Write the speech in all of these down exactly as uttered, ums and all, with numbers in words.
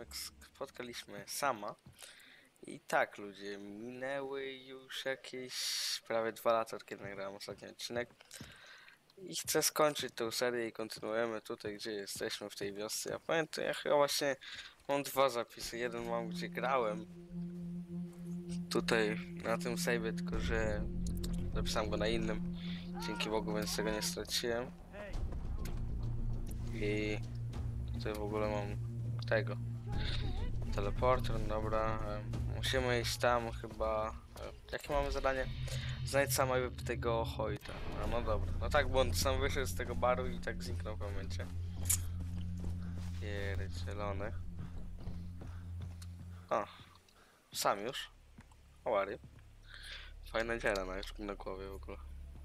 tak spotkaliśmy sama. I tak, ludzie, minęły już jakieś prawie dwa lata, od kiedy nagrałem ostatni odcinek. I chcę skończyć tę serię i kontynuujemy tutaj, gdzie jesteśmy, w tej wiosce. Ja pamiętam, ja chyba właśnie mam dwa zapisy. Jeden mam, gdzie grałem tutaj na tym save'ie, tylko że zapisałem go na innym. Dzięki Bogu, więc tego nie straciłem. I tutaj w ogóle mam tego teleporter, dobra. Musimy iść tam chyba. Jakie mamy zadanie? Znajdź samego tego Hoyta. No, no dobra. No tak, bo on sam wyszedł z tego baru i tak zniknął w momencie. Pierdzielony. O, sam już. Owary. Fajna dziara na, na głowie w ogóle.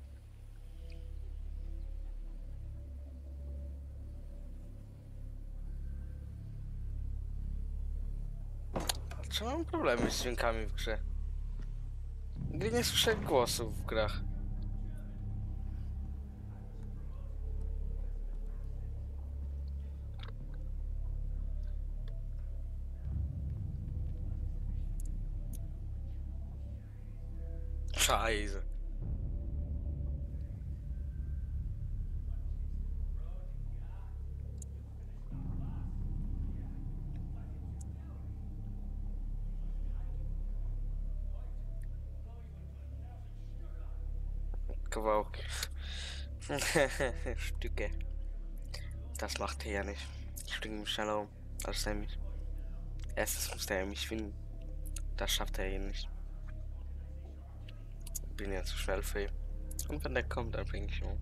A czy mam problemy z dźwiękami w grze? Nigdy nie słyszę głosów w grach. Scheiße. Kawałki. Stücke. Das macht er ja nicht. Ich bringe mich schneller um, als er mich. Erstens muss er mich finden. Das schafft er eh nicht. Ich bin ja zu schnell für ihn. Und wenn der kommt, dann bringe ich ihn um.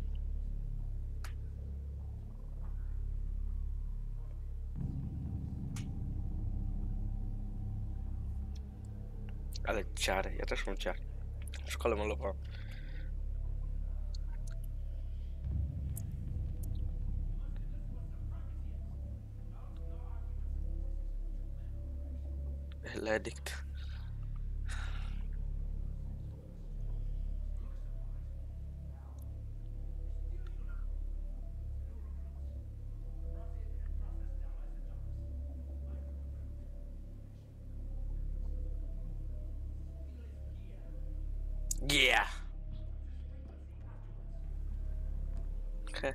Ale ciary, ja też mam ciary. W szkole malowałem. Erledigt. Yeah! Okay.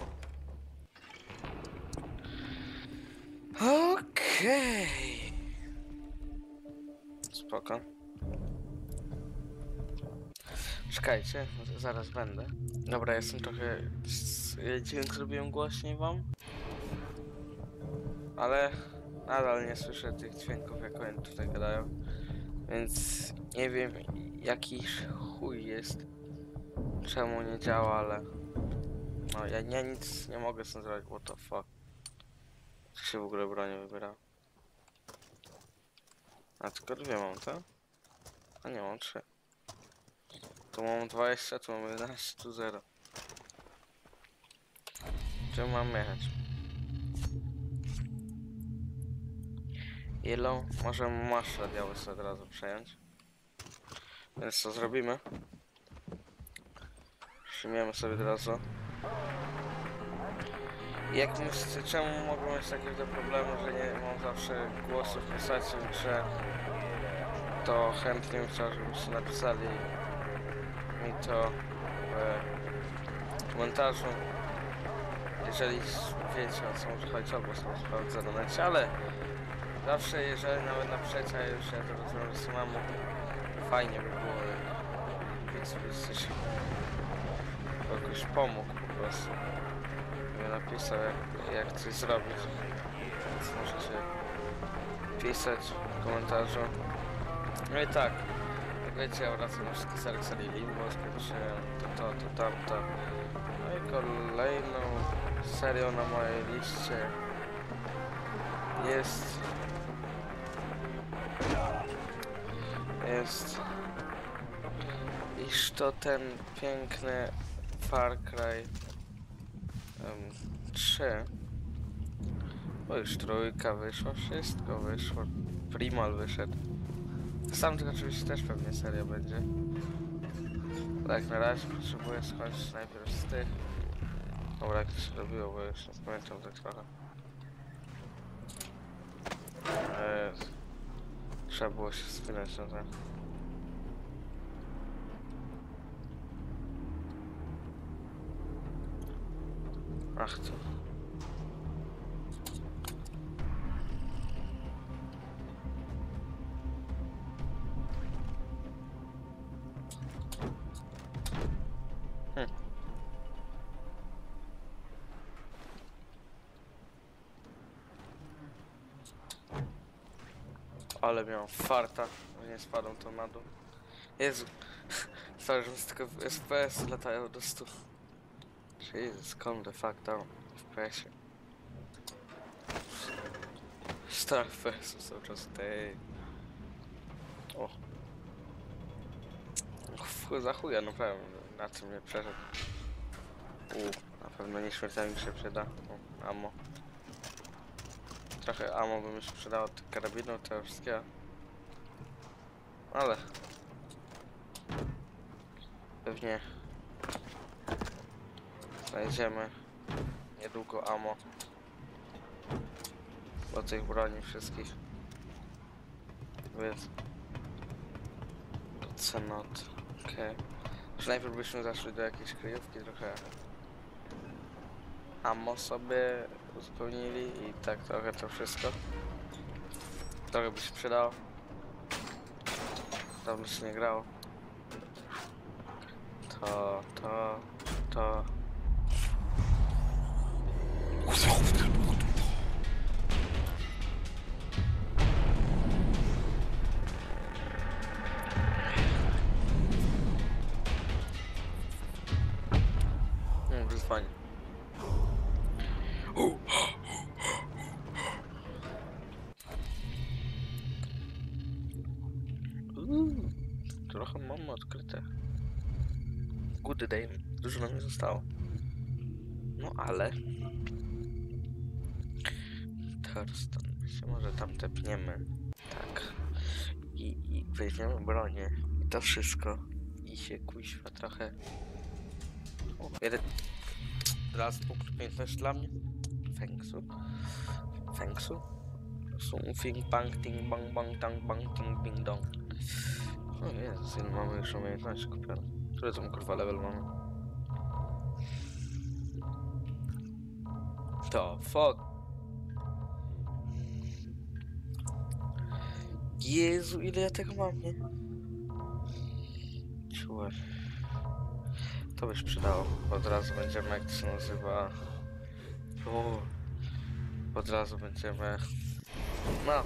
Okej. Spoko. Czekajcie, zaraz będę. Dobra, jestem trochę... Dźwięk zrobiłem głośniej wam. Ale nadal nie słyszę tych dźwięków, jak oni tutaj gadają. Więc nie wiem, jaki chuj jest. Czemu nie działa, ale... No, ja, ja nic nie mogę z tym zrobić, what the fuck. Co się w ogóle broni wybiera? A tylko dwie mam, tak? A nie, mam trzy. Tu mam dwadzieścia, tu mam jedenaście, tu zero. Gdzie mam jechać? Ilą? Może masz radiały sobie od razu przejąć. Więc co zrobimy? Przyjmiemy sobie od razu. Jak myślicie, czemu mogą mieć takie te problemy, że nie mam zawsze głosów w postaci w grze? To chętnie bym chciał, żebyście napisali mi to w komentarzu. Jeżeli wiecie, o co może chodzić, o głos mam sprawdzę na necie, ale zawsze, jeżeli nawet napiszecie, a już ja to rozumiem samemu, fajnie by było, więc byście jakoś pomógł po prostu. Mnie napisał, jak, jak coś zrobić, więc możecie pisać w komentarzu. No i tak, jak wiecie, ja wracam na wszystkie serie serii Limbo, skończyłem to, to, to, tamto. No i kolejną serią na mojej liście jest jest iż to ten piękny Far Cry um, trzy. Bo już trójka wyszła, wszystko wyszło, Primal wyszedł. Sam tylko oczywiście też pewnie seria będzie. Tak, na razie potrzebuję skończyć najpierw z tych. Dobra, jak to się robiło, bo już nie pamiętam tak trochę. Trzeba było się wspinać na ten. Ach co. Hm. Ale miałem farta, że nie spadłem to na dół. Jezu. Stary, że z tylko F P S latają do stu. Jesus, calm the fuck down. F P S-ie. sto F P S cały czas, tej. O. Ch za chuja, no pewnie, na tym nie przeszedł. U, na pewno nieśmiertelnie się przyda. O, ammo. Trochę ammo by mi się przydało, tych karabinów, tego wszystkiego. Ale... Pewnie... Znajdziemy niedługo ammo. Do tych broni wszystkich. Więc... Do cenot. Okej. Okay. Najpierw byśmy zaszli do jakiejś kryjówki trochę. Ammo sobie uzupełnili i tak trochę to wszystko. Trochę by się przydało. Dawno się nie grało. To, to, to. Hmm, to jest fajnie. Uuu, trochę mamy odkryte. Good day, dużo nam nie zostało. No ale... Teraz to się może tam tepniemy. Tak. I, i weźmiemy bronię. I to wszystko. I się kuźwa trochę... O, jeden... Raz punkt umiejętności dla mnie. Fengsu. Fengsu. Sung fing bang ting bang bang tang bang ting bing dong. O Jezus, ile mamy już umiejętności kupione. Który tam kurwa level mamy? To fuck. Jezu, ile ja tego mam, nie? Czułem. To by się przydało. Od razu będziemy, jak to się nazywa... O, od razu będziemy... No.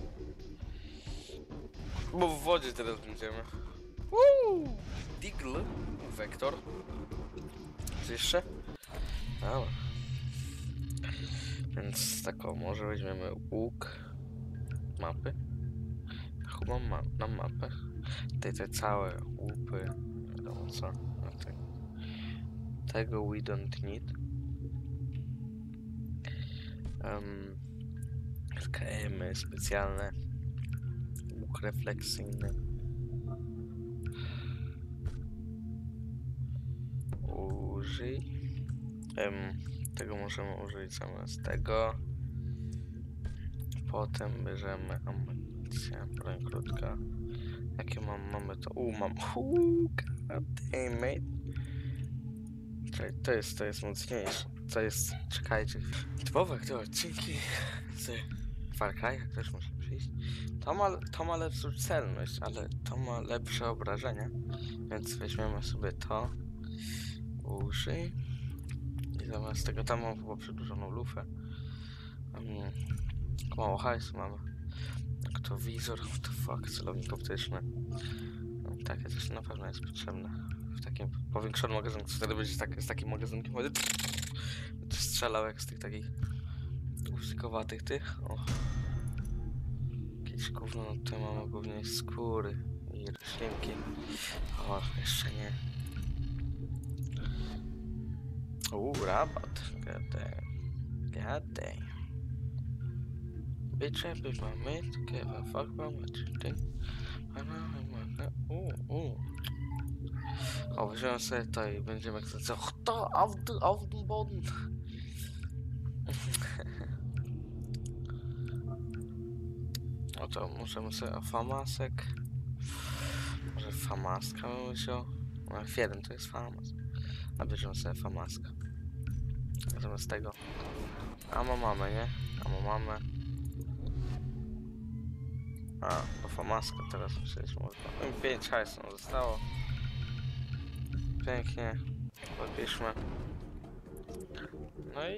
Bo w wodzie teraz będziemy. Uuu, Digl, Vektor. Co jeszcze? Dobra. Więc tak o, może weźmiemy łuk. Mapy. Chyba ma na mapę. Tutaj te całe łupy. Nie wiadomo co. Te... Tego we don't need. Um, K M-y specjalne. Łuk refleksyjny. Użyj. Um, tego możemy użyć zamiast tego. Potem bierzemy amunicję, broń krótka. Jakie mam? Mamy to. U, mam. Uuu, goddammit. Czekaj, to jest, to jest mocniejsze. To jest, czekajcie. Typowe te odcinki z Far Cry'a też musi przyjść. To ma, to ma lepszą celność, ale to ma lepsze obrażenia. Więc weźmiemy sobie to. Użyj. I zamiast tego tam mam chyba przedłużoną lufę. Um, mało hajsu mamy. Noktowizor, what the fuck, celownik optyczny. No, takie coś na pewno jest potrzebne. W takim powiększonym magazynku, wtedy będzie tak, z takim magazynkiem będzie strzelał jak z tych takich usikowatych tych. O. Jakieś gówno, no tutaj mamy głównie skóry i roślinki. O, jeszcze nie. Uuu, rabat. God damn. God damn. Bitch, I put my mate together. Fuck my mate. Uuu, uuu. O, weźmiemy sobie to i będziemy jak to to auf den, auf den Boden. No to możemy sobie o famasek. Może famaska bym wziął. No, F jeden to jest famas. A bierzemy sobie famaska. Zamiast tego. Amo mamy, nie? Amo mamy. A, to famaska teraz przecież można. No i pięć hajs nam zostało. Pięknie. Podpiszmy. No i...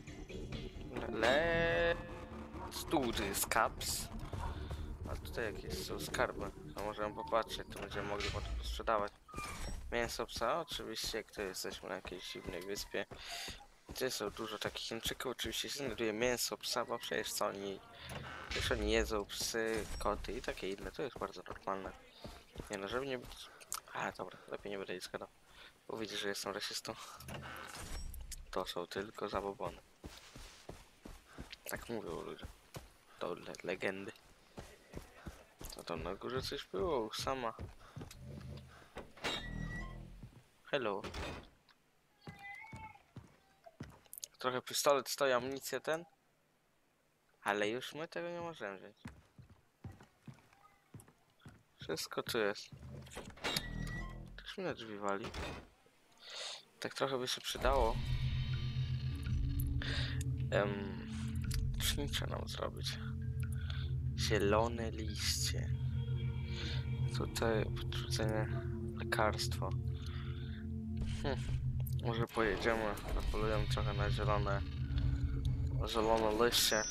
Let's do this, caps. A tutaj jakieś są skarby. To możemy popatrzeć, to będziemy mogli potem posprzedawać. Mięso psa, oczywiście, jak to jesteśmy na jakiejś dziwnej wyspie. Gdzie są dużo takich Chińczyków, oczywiście się znajduje mięso psa, bo przecież co oni... Przecież oni jedzą psy, koty i takie inne, to jest bardzo normalne. Nie no, żeby nie być... A, dobra, lepiej nie będę nic gadał. Bo widzisz, że jestem rasistą. To są tylko zabobony. Tak mówią ludzie. To le legendy. No to na górze coś było, sama. Hello. Trochę pistolet stoi, amunicję ten. Ale już my tego nie możemy wziąć. Wszystko tu jest. Też mnie drzwi wali. Tak trochę by się przydało. Um, Cznicze nam zrobić. Zielone liście. Tutaj podrzucenie lekarstwo. Hm. Może pojedziemy, napolujemy trochę na zielone zielone liście.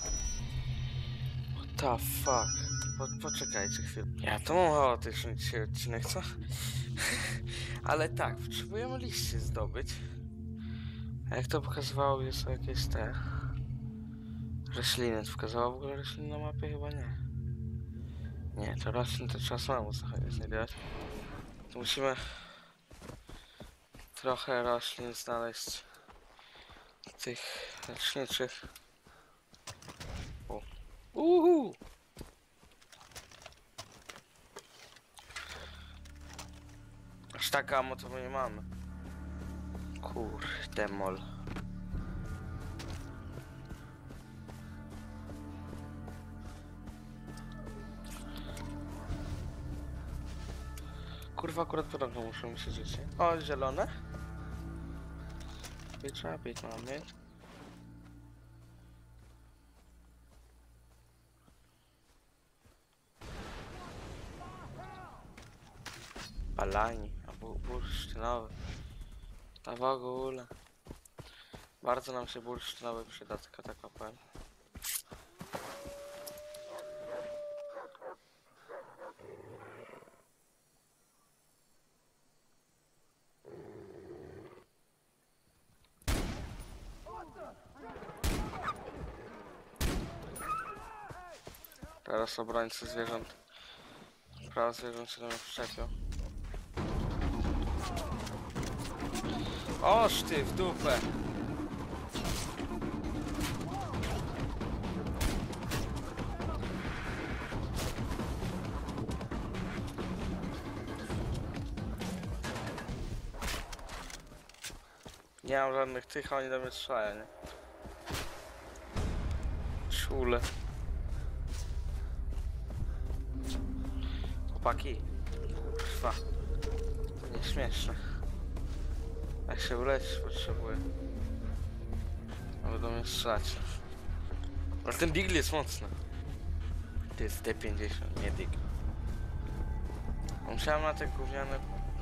What the fuck? Po, poczekajcie chwilę. Ja to mam chaotyczny dzisiaj odcinek, co? Ale tak, potrzebujemy liście zdobyć. A jak to pokazywało, jest jakieś te rośliny. To pokazało w ogóle rośliny na mapie? Chyba nie. Nie, to roślin to trzeba samemu znajdować. To musimy trochę roślin znaleźć. Tych leczniczych. O. Uhu! Aż tak amo to my nie mamy. Kurde mol. Kurwa, akurat po rogu muszę mi siedzieć. O, zielone. Trzeba być, mamy. Palani, a bursztynowy. A w ogóle. Bardzo nam się bursztynowy przyda, tylko tak powiem. Teraz obrońcy zwierząt. Prawa zwierząt się do mnie przyczepią. Oż ty w dupę! Nie mam żadnych tych, a oni do mnie strzelają, nie? Czule. Chłopaki. Kurwa. To nieśmieszne. Jak się uleczyć potrzebuję. Ale do mnie strzelać. Ale ten Digl jest mocny. To jest D pięćdziesiąt, nie Digl. Musiałem na te gówniane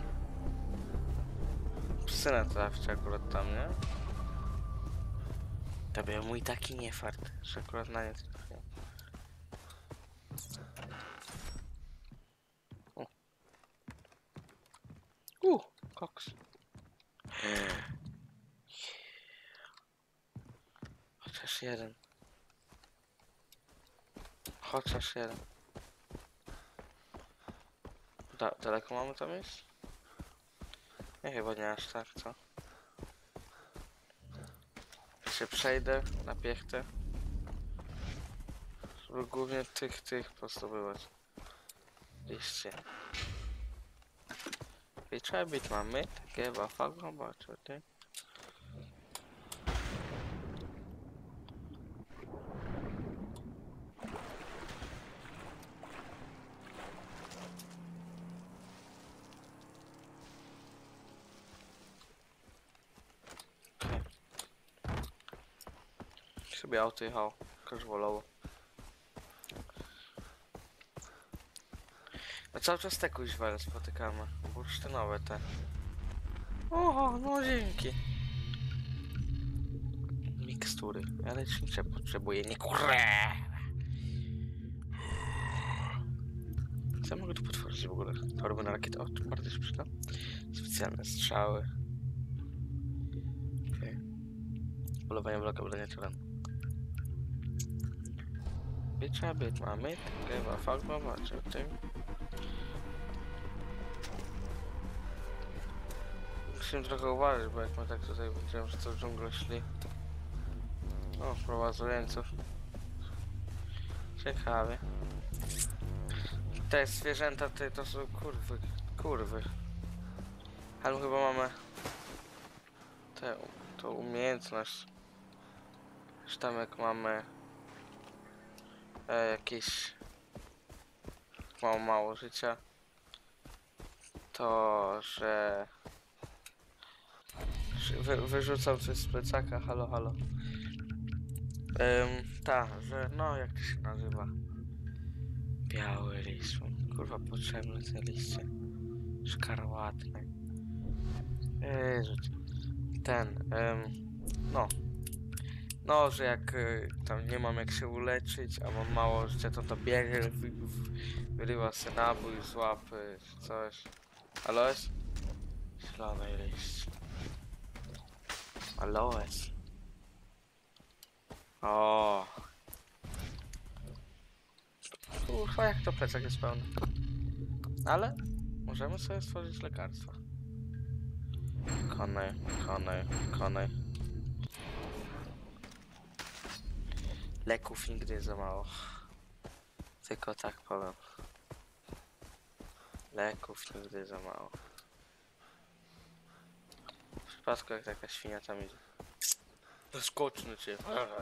psy trafić akurat tam, nie? To był mój taki niefart, że akurat na nie trafiłem. U, uh, koks. Chociaż jeden. Chociaż jeden. Da daleko mamy tam iść? Nie, chyba nie aż tak, co? Się przejdę na piechtę. Żeby głównie tych, tych pozdobywać. Liście. I trzeba być mamy takie wafel, zobaczę, ty. Sobie auto jechało, casualowo. No cały czas te kuźwele spotykamy, bursztynowe te. Oho, no dzięki. Mikstury, ja lecznicze potrzebuję, nie kurę. Co ja mogę tu potworzyć w ogóle? Torby na rakietę, o, tu bardzo się przyda. Specjalne strzały. Okej. Okay. Polowanie bloka, badania terenu. Bitcha, bit, mamy, chyba fagma, macie o tym. Musimy trochę uważać, bo jak my tak tutaj będziemy przez całą dżunglę szli. O, prowadzą jeńców. Ciekawie. Te zwierzęta te to są kurwy, kurwy. Ale my chyba mamy tę tą umiejętność. Że tam jak mamy e, jakieś mało mało życia, to że, że wy, wyrzucam coś z plecaka, halo halo. Um, ta, że no jak to się nazywa? Biały lis, kurwa potrzebne te liście. Szkarłatne. Jezu. Ten, um, no. No, że jak y, tam nie mam jak się uleczyć, a mam mało życia, to to biegę, wy, wy, wyrywa se nabój z łapy, czy coś. Aloes? Zielony liść. Aloes. O. Kurwa, jak to plecak jest pełny. Ale możemy sobie stworzyć lekarstwa. Konej, konej, konej. Leków nigdy za mało. Tylko tak powiem. Leków nigdy za mało. W przypadku jak taka świnia tam idzie. Zaskoczny cię.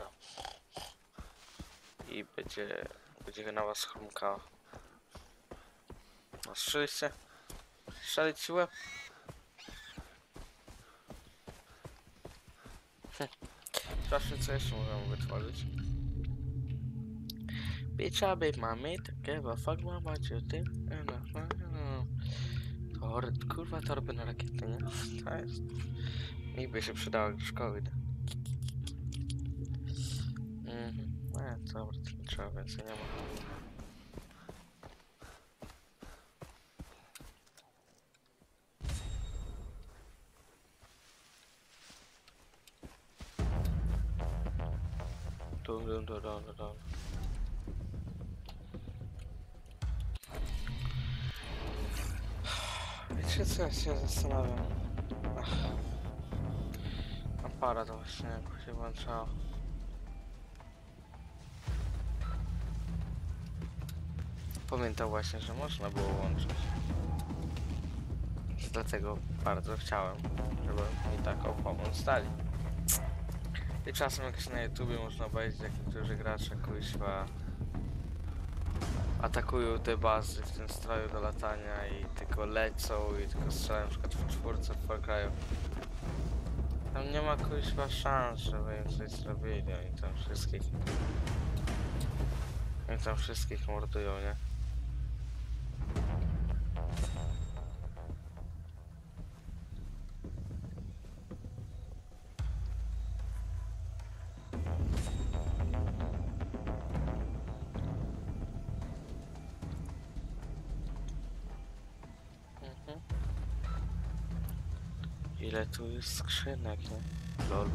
I będzie... będzie na was chrumkała. No strzeliście? Strzelić ci łeb? Hm. Sprawdźmy co jeszcze możemy wytworzyć. Bitcha, babe, mamy takiego fagma, macie o tym? Tor, kurwa torby na rakiety, nie? To jest... Mi by się przydało do szkoły. Mhm. No dobra, to nie trzeba więcej, nie ma. Dum, dum, dum, dum, dum. Wiecie co, ja się zastanawiam. Ach. Aparat właśnie jak się włączało. Pamiętam właśnie, że można było łączyć. Dlatego bardzo chciałem, żeby mi taką pomoc dali. I czasem jak się na YouTubie można obejrzeć, jak niektórzy gracze kuźwa atakują te bazy w tym stroju do latania i tylko lecą i tylko strzelają na przykład w czwórce w Far Cry'u. Tam nie ma kuźwa szans, żeby im coś zrobili, oni tam wszystkich... Oni tam wszystkich mordują, nie? Ile tu jest skrzynek, nie? Lol.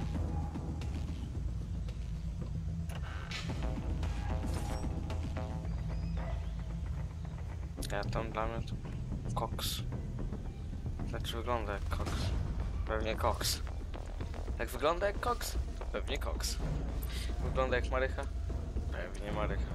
Ja tam dla mnie to koks. Znaczy wygląda jak koks. Pewnie koks. Jak wygląda jak koks? To pewnie koks. Wygląda jak marycha? Pewnie marycha.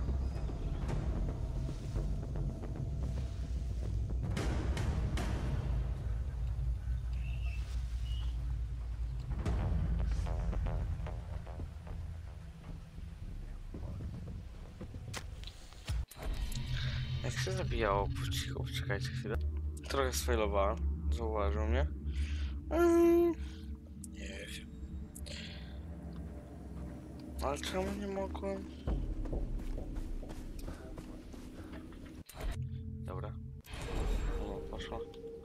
Jak się zabijało po cichu, czekajcie chwilę. Trochę sfailowałem, zauważył mnie. Mm, nie wiem. Ale czemu nie mogłem? Dobra. No, poszło.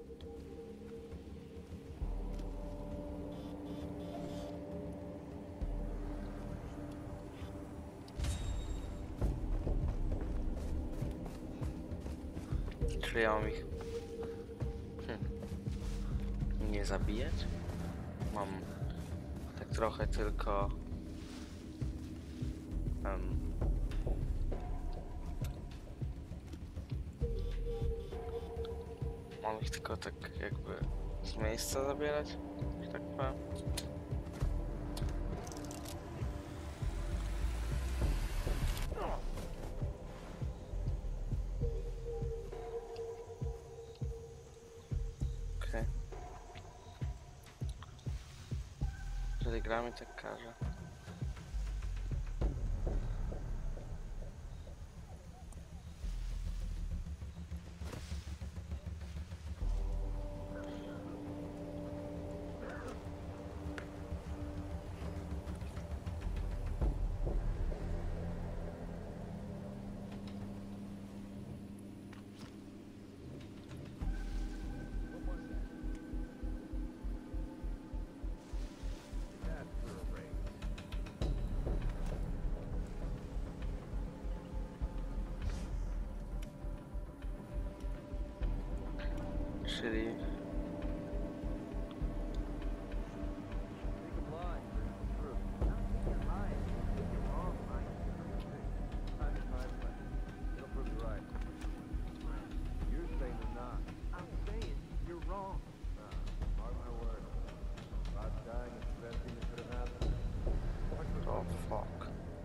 Czy ja mam ich hm. nie zabijać? Mam tak trochę tylko um, mam ich tylko tak jakby z miejsca zabierać, że tak powiem. Okej. Jeżeli gramy, tak każe. Czyli oh fuck.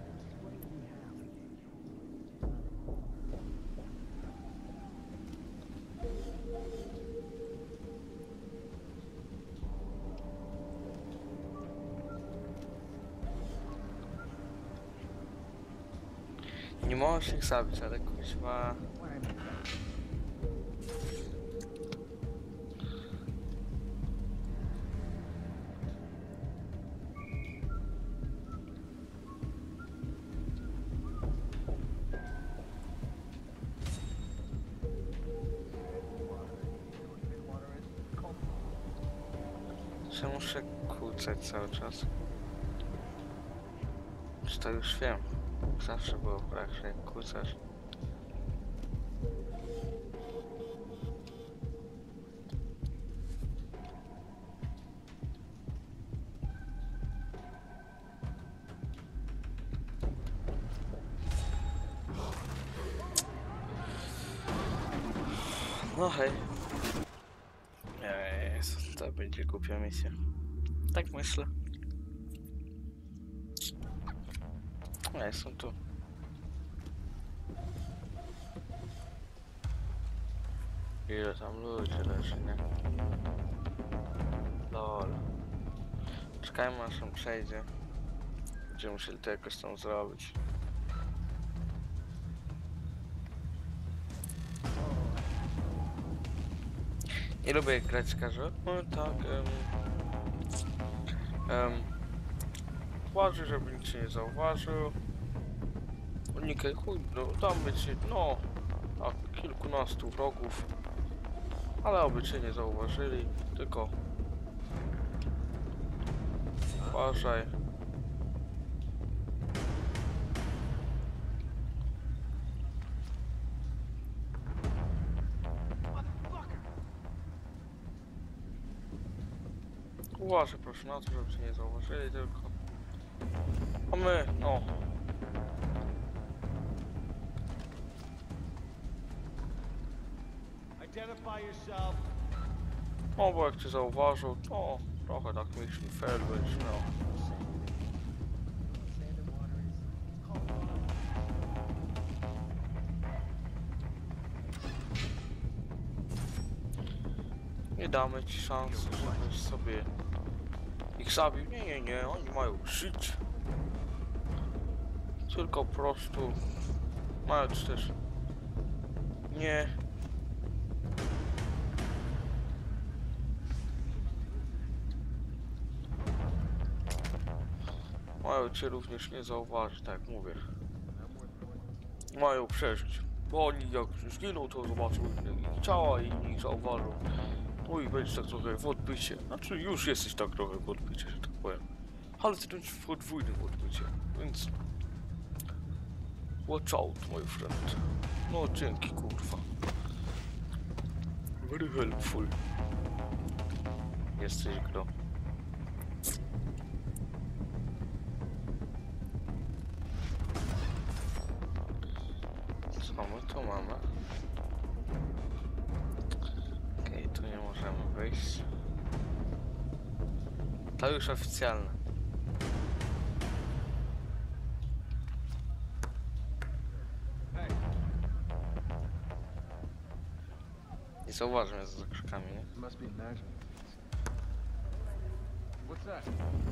Nie możesz ich zabić, ale kuźwa... Że muszę kłócać cały czas. Czy to już wiem. Zawsze było brak, że jak kłócasz. No hej. Jezu, to będzie głupia misja. Tak myślę. Ja jestem tu. Ile tam ludzi leży, nie? Lol. Czekajmy aż on przejdzie. Będziemy musieli to jakoś tam zrobić. Nie lubię grać każdy. No tak. Um, um, uważaj, żeby nikt się nie zauważył. Unikaj chuj, no tam będzie, no, a kilkunastu wrogów. Ale oby cię nie zauważyli, tylko uważaj. Uważaj proszę na to, żeby cię nie zauważyli, tylko. A my, no. No bo jak cię zauważył, to trochę tak mission fail być, no. Nie damy ci szansy, żebyś sobie ich zabił. Nie, nie, nie, oni mają żyć. Tylko po prostu mają też nie. mają cię również nie zauważyć, tak jak mówię. Mają przeżyć. Bo oni jak zginą, to zobaczą inne ciała i ich zauważą. No i będziesz tak trochę w odbycie. Znaczy już jesteś tak trochę w odbycie, że tak powiem. Ale ty będziesz w podwójnym odbycie, więc... Watch out, my friend. No dzięki, kurwa. Very helpful. Jesteś gro. Co my tu mamy? Okej, okay, tu nie możemy wyjść. To już oficjalne. Nie zauważam mnie za krzykami, nie? What's that?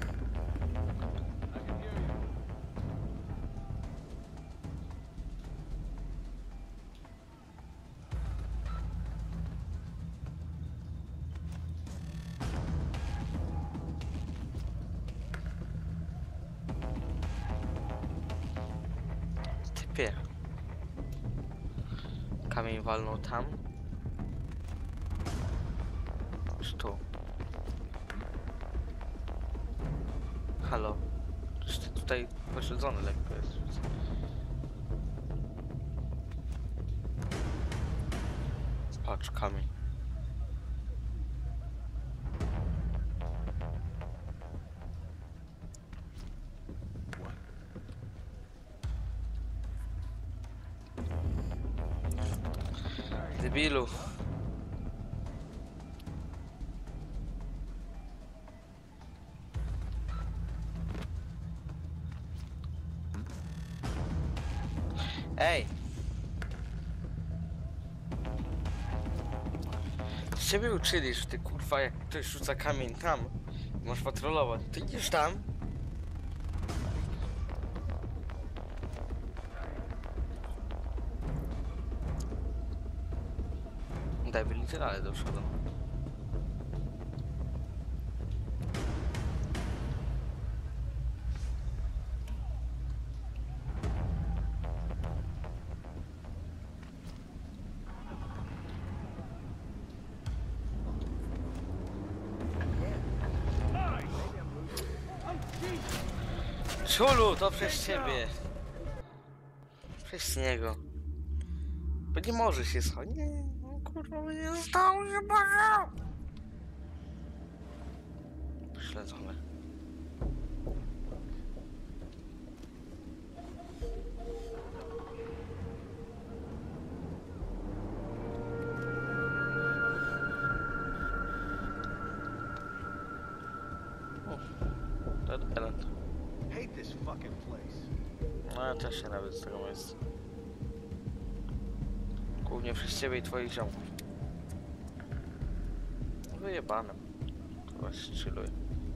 I can hear you. Typie. Kamień walnął tam. Czy tu? Halo? Czy ty tutaj pośledzony lekko jest? Patrz, kamień. Debilu. Ej! Z ciebie uczyli, że ty kurwa jak ktoś rzuca kamień tam, masz patrolować, ty idziesz tam. Daj by literalnie do przodu. Czulu, to przez ciebie. Przez niego. Bo nie może się schodzić. Nie, no kurwa, nie zostało się Boże! Śledzony. Dead Island. Hate this fucking place. No ja też się nawet z tego miejsca. Głównie przez ciebie i twoich ziomków. Wyjebane. Chyba się chilluje.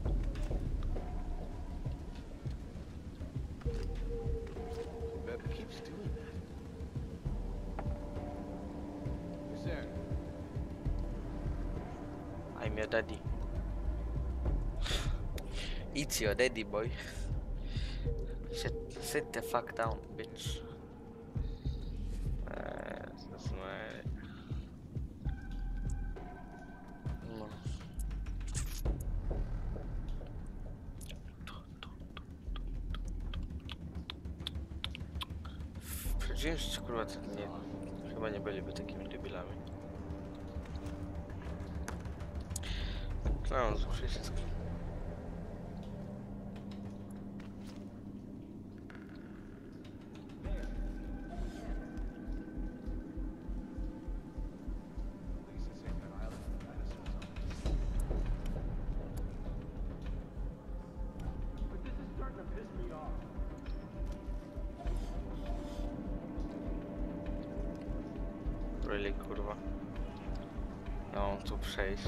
Beb keeps doing that. Who's there? I'm your daddy. It's your daddy, boy. Sit, sit the fuck down, bitch. Eee, that's my... No. W przeciwieństwie, kurwa, to nie... Chyba nie byliby takimi debilami. No, z przycisku. Really, kurwa. Ja mam tu przejść.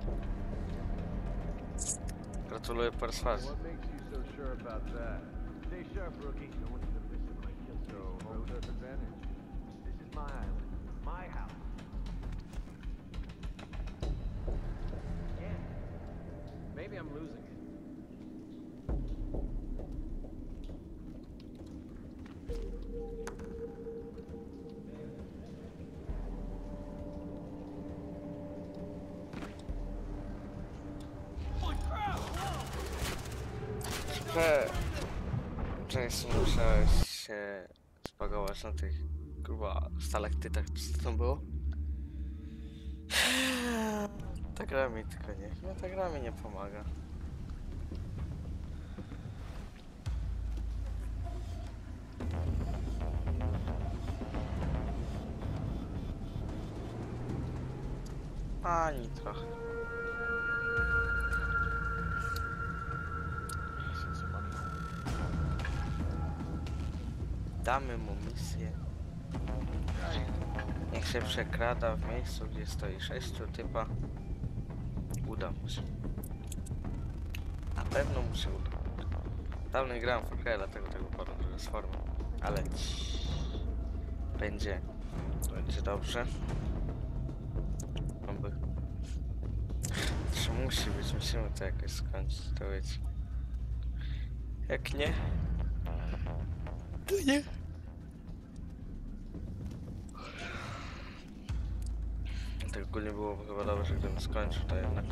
Gratuluję perswazji. What makes you so sure about that? Stay sharp, rookie. No one's gonna miss it like you. So, home turf advantage. This is my island. My house. Yeah. Maybe I'm losing it. trochę często musiałeś się spagować na tych kurwa stalaktytach, co to było? Ta gra mi tylko nie, no ta gra mi nie pomaga. Ani trochę. Damy mu misję. Niech się przekrada w miejscu, gdzie stoi sześciu typa. Uda mu się. Na pewno mu się uda. Dawno nie grałem w Far Cry'a, dlatego tego podam trochę z formy. Ale ci... będzie... będzie dobrze. Oby. Czy musi być, musimy to jakoś skończyć, to wiecie. Jak nie... to nie. Tak ogólnie byłoby chyba dobrze, gdybym skończył to jednak.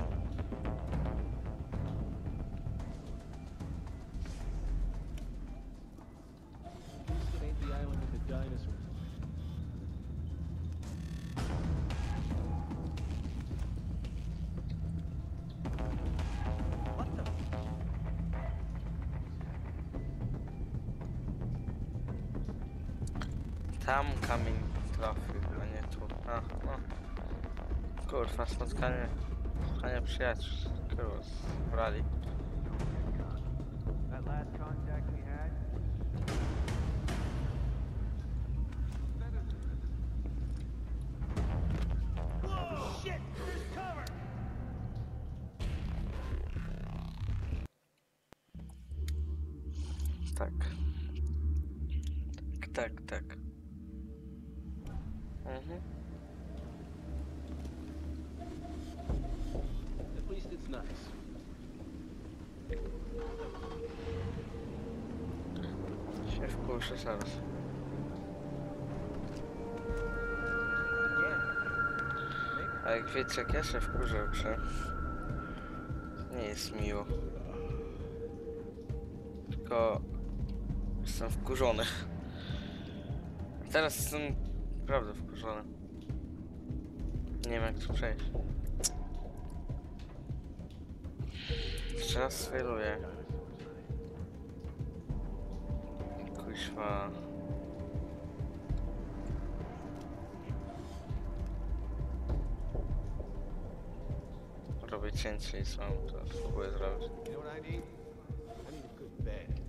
Tam kamień trafił, a nie tu. A, no. Kurwa, spotkanie. Spotkanie przyjaciół. Kurwa, brali. That last contact we had? Whoa, shit! There's cover! Tak. Tak, tak, tak. Mhm. At least it's nice. Się wkuszę zaraz. A jak wiecie, jak ja się wkurzę, że nie jest miło. Tylko jestem wkurzony. Teraz jestem naprawdę wkurzony. Nie wiem jak to przejść. Jeszcze raz sfailuję. Kuźwa. Robię cięcie i sam to spróbuję zrobić. You know what I need? I need a good bed.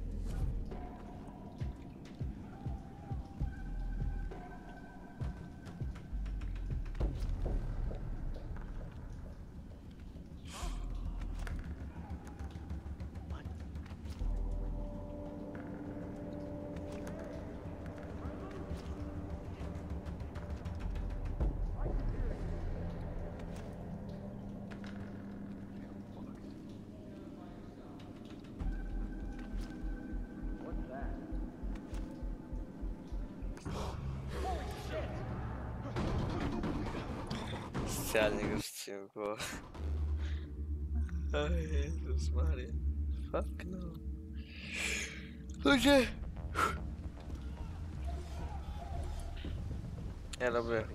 What's that? Specjalnie go rzuciłem w głowę. O Jezus Maria. Fuck no. Ludzie! Ja robię.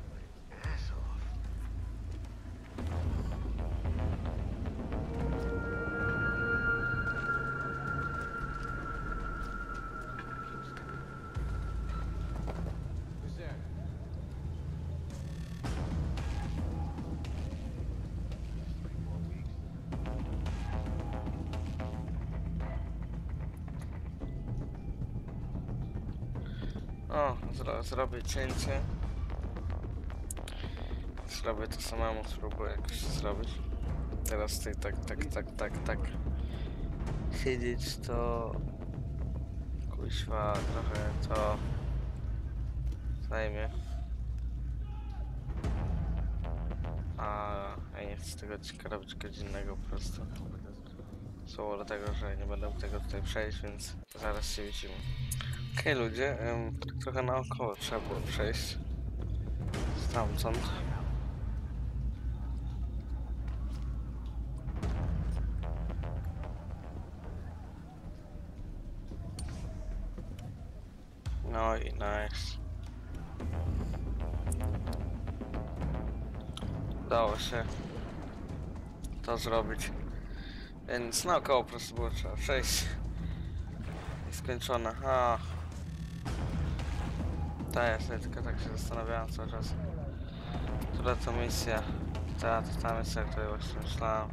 Who's there? Three more weeks. O, zro zrobię cięcie. Zrobię to samemu, spróbuję jakoś zrobić. Teraz ty tak, tak, tak, tak, tak. Siedzieć to... Kuźwa, trochę to... zajmie. A ja nie chcę tego robić godzinnego po prostu. Słowo do tego, że nie będę mógł tego tutaj przejść, więc zaraz się widzimy. Okej okay, ludzie, um, trochę naokoło trzeba było przejść. Stamtąd. Oj, nice. Udało się to zrobić. Więc naokoło po prostu było trzeba przejść. I skończone. A. Ta jest, ja tylko tak się zastanawiałem cały czas. Która to misja? Ta, to ta misja, o której właśnie myślałem.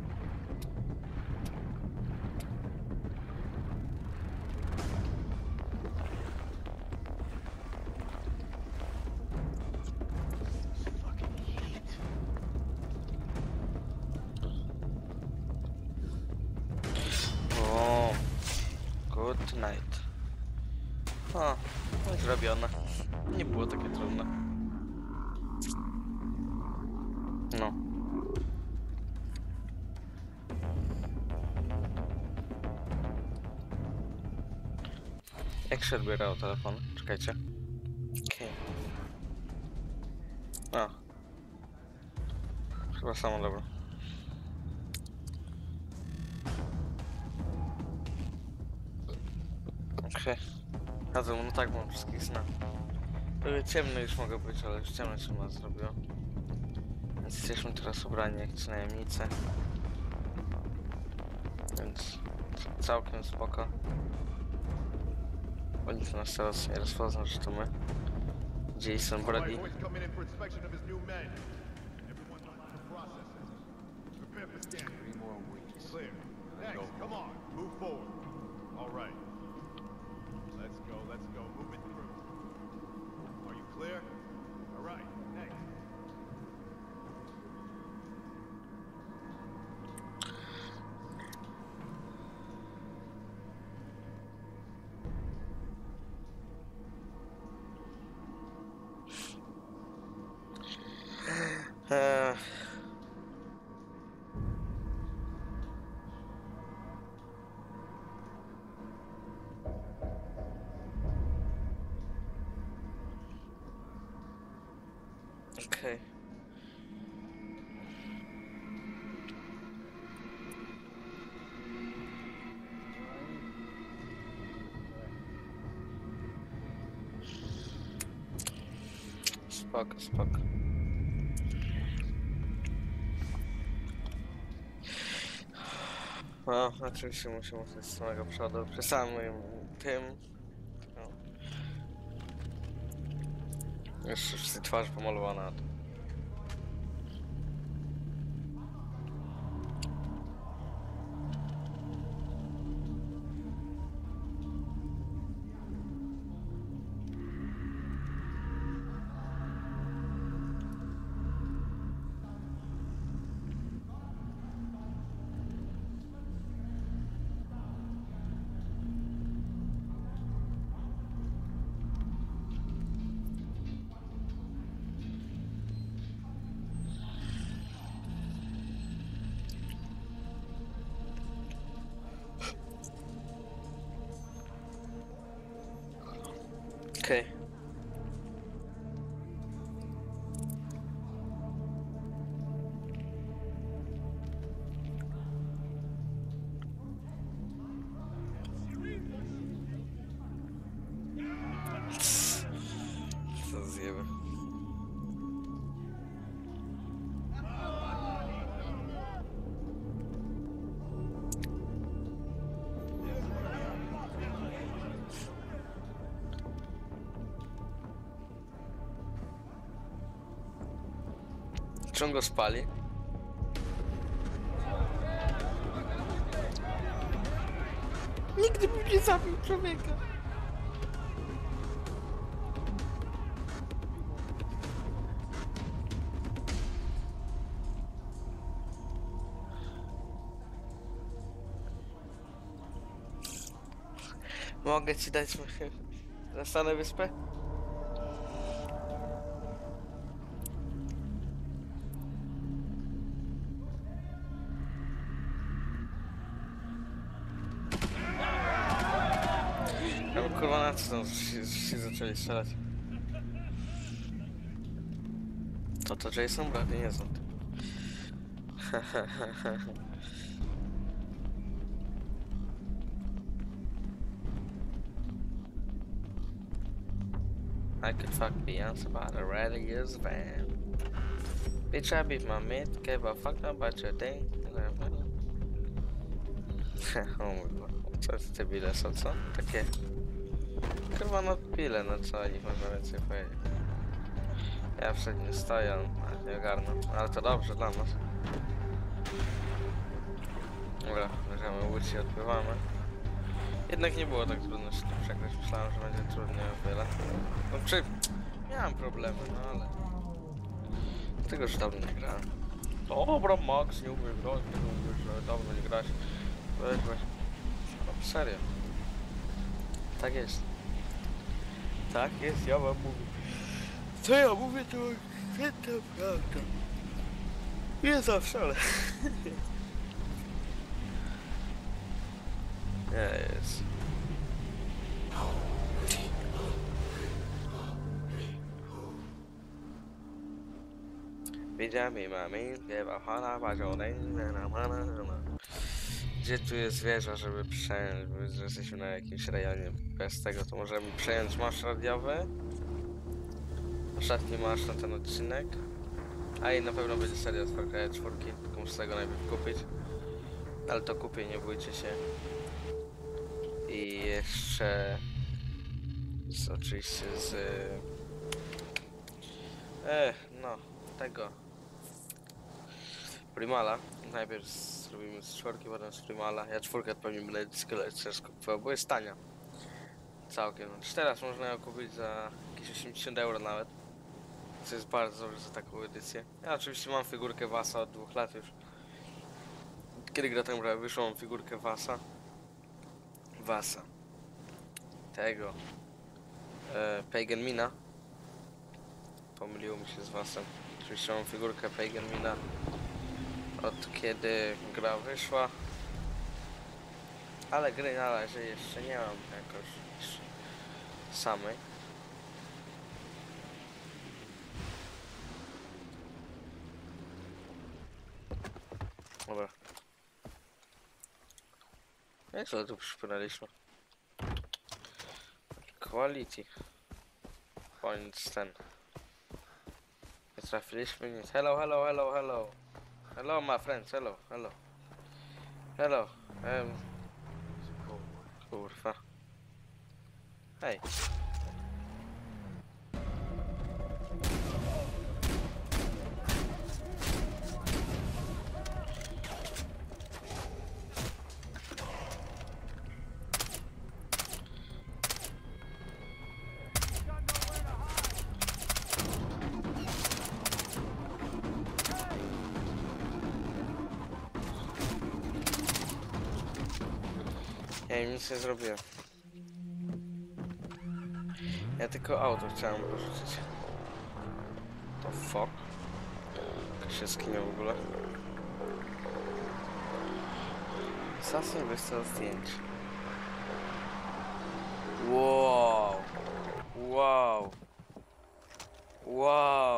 O, good night. O, no i zrobione. Nie było takie trudne. No. Jak się odbierało telefon? Czekajcie. Okej. Okay. A. Chyba samo dobro. Okej. Okay. Chodzą, no tak, mam wszystkich zna. Były ciemno już mogło być, ale już ciemno się ma zrobiło. Więc jesteśmy teraz ubrani jak ci najemnicy. Więc całkiem spoko. O nic nas teraz nie rozpoznał, że to my. Jason Brady. Three more weeks. Clear. Next, come on, move forward. All right. Let's go, let's go, move it through. Are you clear? All right, next. Eee. Okej. Spoko, spoko. No, oczywiście musimy mówić z samego przodu, przy samym tym. No. Jeszcze wszyscy twarz pomalowana. Okej. Okay. Co zjemy? Czy on go spali? Nigdy bym nie zabił człowieka. Mogę ci dać na stanę wyspę? No kurwa, na co tam się, się zaczęli strzelać? To to Jason Brady, nie znam. I could fuck Beyonce about a rally is van. Bitch, I beat my mate, gave a fuck about your thing. O mój Boże, co jest te bile są, co? Takie... Kurwa no pile, no co o nich można więcej powiedzieć. Ja przed nim stoję, on nie ogarnął, ale to dobrze dla nas. Dobra, bierzemy łódź i odpływamy. Jednak nie było tak trudno się tu przegrać, myślałem, że będzie trudniej o wiele. No czy... miałem problemy, no ale... Tego już dawno nie grałem. Dobra, Max, nie umiem grać, nie mówisz, że dawno nie grać. Weź, weź. No, serio. Tak jest. Tak jest, ja wam mówię. Co ja mówię, to święta prawda. Nie zawsze, ale... nie jest. Widziałem i mamy, chyba hala, bazionej, gdzie tu jest wieża, żeby przejąć, bo że jesteśmy na jakimś rejonie. Bez tego to możemy przejąć masz radiowy. Ostatni masz na ten odcinek. A i na pewno będzie seria z Far Cry cztery, tylko muszę tego najpierw kupić. Ale to kupię, nie bójcie się. I jeszcze... z, oczywiście z... E, no, tego. Primala. Najpierw zrobimy z czwórki, potem z Primala. Ja czwórkę pewnie będę ciężko kupował, bo jest tania. Całkiem. Teraz można ją kupić za jakieś osiemdziesiąt euro nawet. Co jest bardzo dobrze za taką edycję. Ja oczywiście mam figurkę Vasa od dwóch lat już. Kiedy gra tę grę wyszło, mam figurkę Vasa. Vasa. Tego. E, Pagan Mina. Pomyliło mi się z Vasem. Oczywiście mam figurkę Pagan Mina. Od kiedy gra wyszła. Ale gry na razie jeszcze nie mam jakoś samej. Dobra. Jak to tu przypłynęliśmy? Quality. Points ten. Nie trafiliśmy nic. Hello, hello, hello, hello. Hello, my friends, hello, hello. Hello. Um. Kurwa. Hej. Ja im nic nie zrobiłem. Ja tylko auto chciałem porzucić. To fuck. Jak się skiniał w ogóle. Assassin wysłał zdjęć. Wow. Wow. Wow.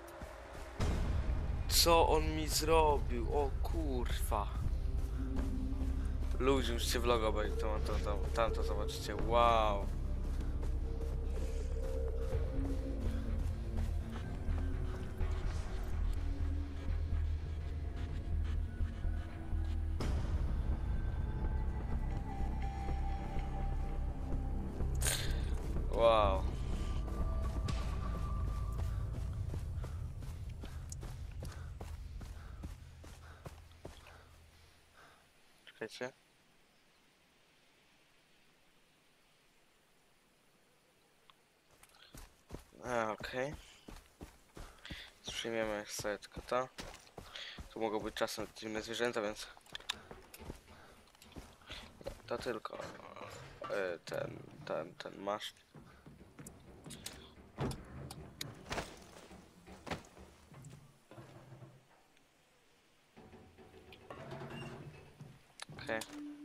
Co on mi zrobił? O kurwa. Ludzie, już się vloga obejrzeć, to, to, to, tam to zobaczycie. Wow. Wow. Czekajcie. A, okej. Okay. Przyjmiemy sobie tylko to. Tu mogą być czasem dziwne zwierzęta, więc... To tylko... Ten, ten, ten maszt. Okej. Okay.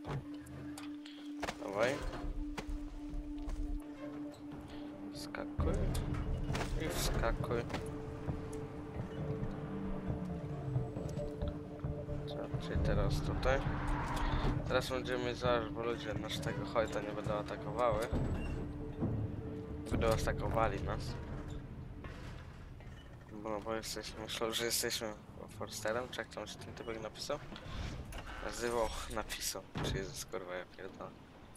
Dawaj. Wskakuj. I wskakuj. Co, czyli teraz tutaj. Teraz będziemy mieć zaraz, bo ludzie nasz tego hojta nie będą atakowały. Wydostakowali nas. Bo, bo jesteśmy, myślał, że jesteśmy Forsterem, czy jak tam się ten typek napisał? Nazywał, napisał. Czy Jezus, kurwa, ja pierdolę.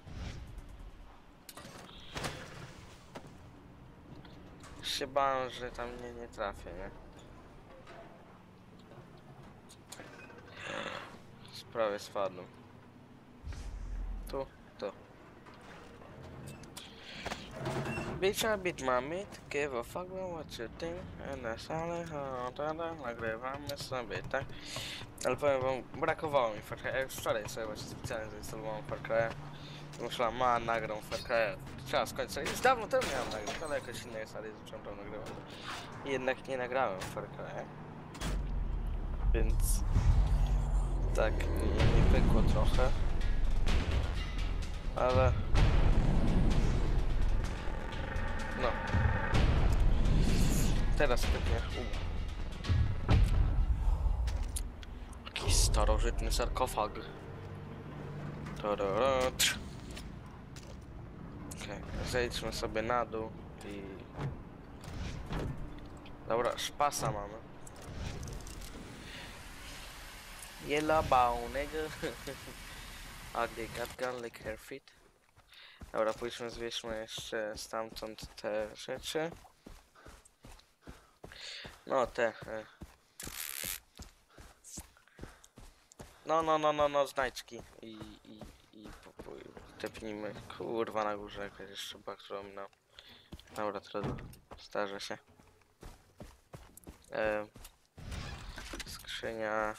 Się bałem, że tam nie, nie trafię, nie? Sprawie spadną. Tu, to. Bitch, I beat my meat, give a fuck about what you think. And that's all I have, nagrywamy sobie, tak? Ale powiem wam, brakowało mi Far Cry. Ja wczoraj sobie właśnie specjalnie zainstalowałem Far Cry. Myślałem, ma, nagram Far Cry. Trzeba skończyć. Już dawno temu miałem nagrać, ale jakoś innej serii zacząłem tam nagrywać. I jednak nie nagrałem Far Cry. Więc... tak, nie, nie pykło trochę. Ale... no. Teraz pyknie. Jakiś starożytny sarkofag. Okej, okay. Zejdźmy sobie na dół i... dobra, szpasa mamy. Yellow bow, nigga. Ugly got gun like her feet. Dobra, pójdźmy, zwieźmy jeszcze stamtąd te rzeczy. No, te... E. No, no, no, no, no, znajdźki. I, i, i tepnijmy. Kurwa, na górze jakaś jeszcze chyba, którą no. Dobra, trudno. Zdarza się. E. Skrzynia...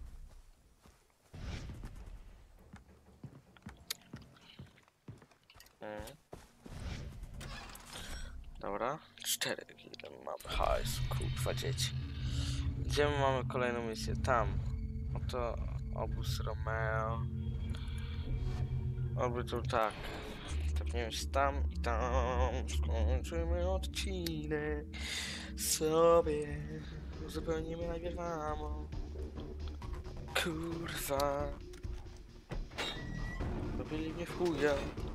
Mm. Dobra, cztery ile mamy hajsu, kurwa dzieci. Gdzie my mamy kolejną misję? Tam. Oto obóz Romeo. Oby tu tak. Tepniemy się tam i tam skończymy odcinek sobie. Uzupełnimy najpierw mamo. Kurwa. Robili mnie w chuja.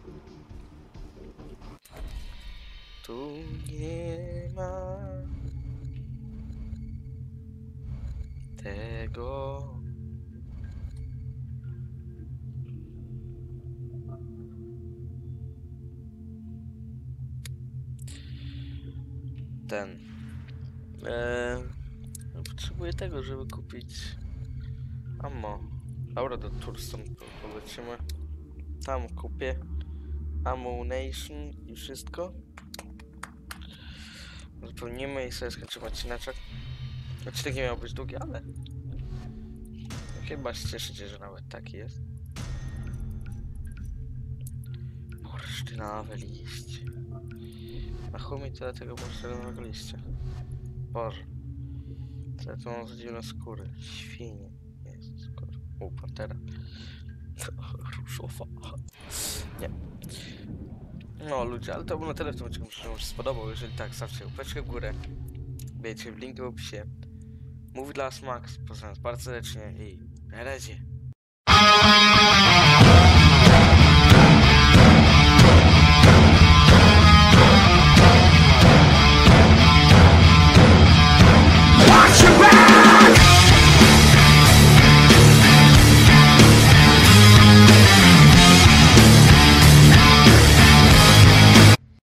Tu nie ma tego. Ten. Eee, potrzebuję tego, żeby kupić ammo. Dobra, do Tucson polecimy. Tam kupię ammunition i wszystko. Zupełnimy i sobie skończymy odcineczek. Odcinek nie miał być długi, ale chyba się cieszycie, że nawet taki jest. Bursztynowy liść. A chuj mi tyle tego bursztynowego liścia. Boże. Tyle to mam za dziwne skóry. Świnie. Jest skóra. U, pantera. Różowa. Nie. No ludzie, ale to było na tyle w tym odcinku, że wam się spodobał. Jeżeli tak, stawcie łapeczkę w górę. Wiecie, w link w opisie. Mówi dla was Max. Pozdrawiam bardzo serdecznie i na razie.